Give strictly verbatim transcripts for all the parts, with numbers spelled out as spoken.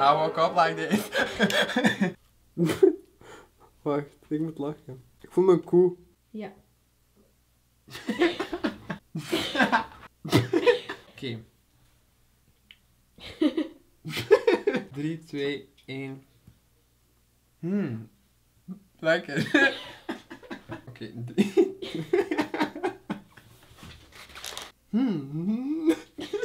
I woke up like this. Wacht, ik moet lachen. Ik voel me een koe. Ja. Oké. drie, twee, één. Hmm. Lekker. Oké, drie. Hmm.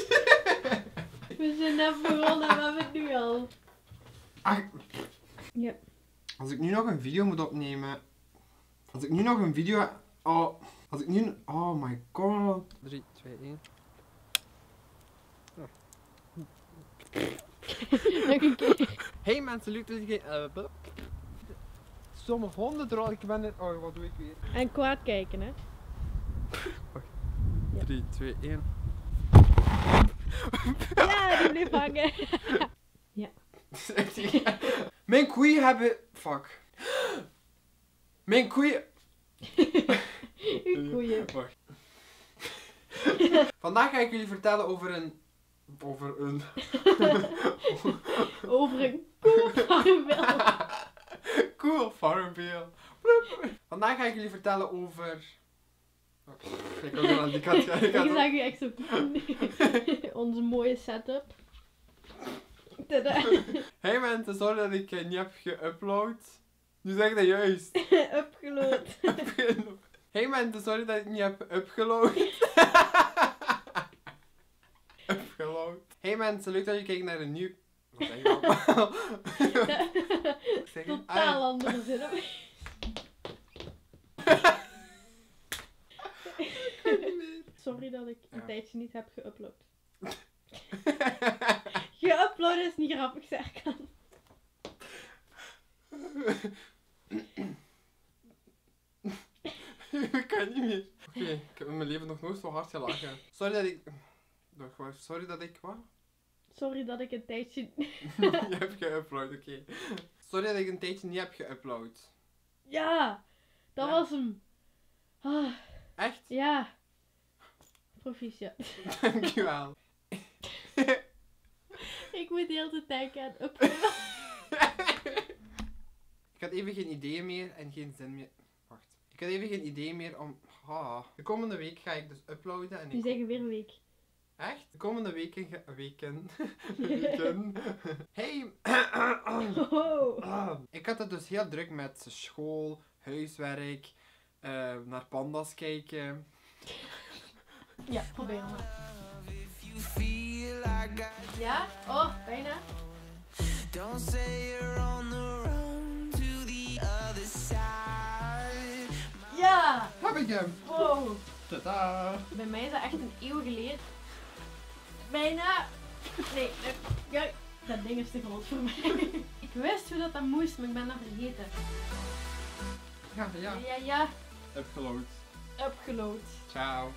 We zijn net begonnen, maar we het nu al. Ach, Ja. als ik nu nog een video moet opnemen. Als ik nu nog een video. Oh. Als ik nu. Oh my god. drie, twee, één. Nog een keer. Hey mensen, leuk dat je. Uh, Sommige honden er al. Ik ben net. Oh, wat doe ik weer? En kwaad kijken, hè. drie, twee, één. Ja, die bleef hangen. Ja. Mijn koeien hebben. Fuck. Mijn koeien. Uw koeien. Wacht. Vandaag ga ik jullie vertellen over een. Over een. Over een koe farmveel. Cool, Farmville. Vandaag ga ik jullie vertellen over. Ik kan weer aan die kant gaan. Ik zag u echt zo. Onze mooie setup. Tada. Hey mensen, sorry dat ik uh, niet heb geüpload. Nu zeg ik dat juist. Upgeload. Hey mensen, sorry dat ik niet heb upgeload. Upgeload. Hey mensen, leuk dat je kijkt naar een nieuw. Wat zeg je allemaal? Zeg je? Totaal andere zin. Sorry dat ik een Ja. tijdje niet heb geüpload. Geüpload is niet grappig, Serkan. Ik kan niet meer. Oké, okay, ik heb in mijn leven nog nooit zo hard gelachen. Sorry dat ik. Wacht, wacht, sorry dat ik wat? Sorry dat ik een tijdje... Je hebt geüpload, oké. Okay. Sorry dat ik een tijdje niet heb geüpload. Ja, dat Ja. was hem. Ah, Echt? ja. Proficiat. Dankjewel. Ik moet de hele tijd denken aan uploaden. Ik had even geen idee meer en geen zin meer. Wacht. Ik had even geen idee meer om. Ah. De komende week ga ik dus uploaden en Nu ik. zeggen weer een week. Echt? De komende weken. Ga... Weken. Weken. Hey. Oh. Ah. Ik had het dus heel druk met school, huiswerk, uh, naar panda's kijken. Ja, probeer maar. Ja? Oh, bijna. Don't say you're on the road to the other side. Ja! Heb ik hem? Wow. Tada! Bij mij is dat echt een eeuw geleden. Bijna. Nee, nee. Ja, dat ding is te groot voor mij. Ik wist hoe dat, dat moest, maar ik ben dat vergeten. Ja, ja. Ja, ja. Upgeload. Upgeload. Ciao.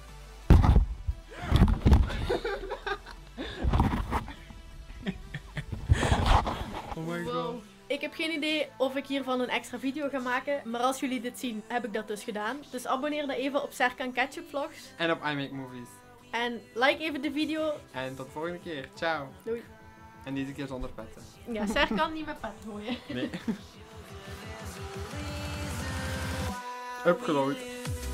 Oh my god. Wow. Ik heb geen idee of ik hiervan een extra video ga maken, maar als jullie dit zien, heb ik dat dus gedaan. Dus abonneer dan even op Serkan Ketchup Vlogs. En op I Make Movies. En like even de video. En tot de volgende keer. Ciao. Doei. En deze keer zonder petten. Ja, Serkan niet met pet gooien. Nee. Upgeload.